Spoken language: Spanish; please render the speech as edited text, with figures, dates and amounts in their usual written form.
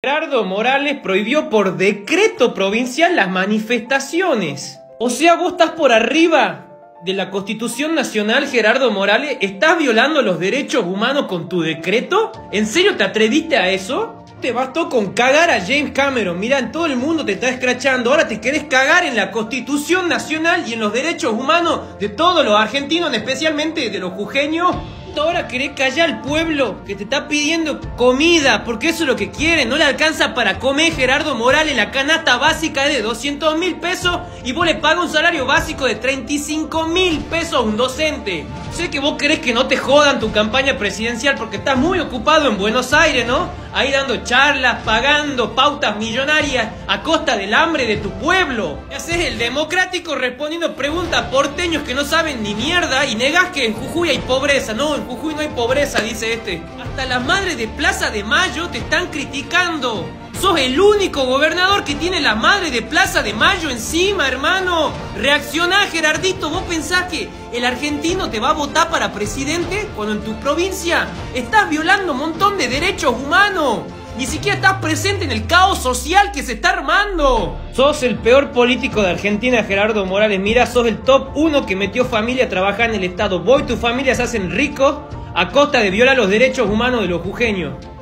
Gerardo Morales prohibió por decreto provincial las manifestaciones. O sea, vos estás por arriba de la Constitución Nacional, Gerardo Morales. ¿Estás violando los derechos humanos con tu decreto? ¿En serio te atreviste a eso? Te bastó con cagar a James Cameron. Mirá, en todo el mundo te está escrachando. Ahora te querés cagar en la Constitución Nacional y en los derechos humanos de todos los argentinos, especialmente de los jujeños. Ahora querés callar al pueblo que te está pidiendo comida, porque eso es lo que quieren. No le alcanza para comer Gerardo Morales. La canasta básica es de 200.000 pesos y vos le pagas un salario básico de 35.000 pesos a un docente. Sé que vos querés que no te jodan tu campaña presidencial porque estás muy ocupado en Buenos Aires, ¿no? Ahí dando charlas, pagando pautas millonarias a costa del hambre de tu pueblo. Y haces el democrático respondiendo preguntas a porteños que no saben ni mierda y negás que en Jujuy hay pobreza. No, en Jujuy no hay pobreza, dice este. Hasta las madres de Plaza de Mayo te están criticando. Sos el único gobernador que tiene la madre de Plaza de Mayo encima, hermano. Reaccioná, Gerardito. ¿Vos pensás que el argentino te va a votar para presidente cuando en tu provincia estás violando un montón de derechos humanos? Ni siquiera estás presente en el caos social que se está armando. Sos el peor político de Argentina, Gerardo Morales. Mira, sos el top 1 que metió familia a trabajar en el Estado. Vos y tu familia se hacen ricos a costa de violar los derechos humanos de los jujeños.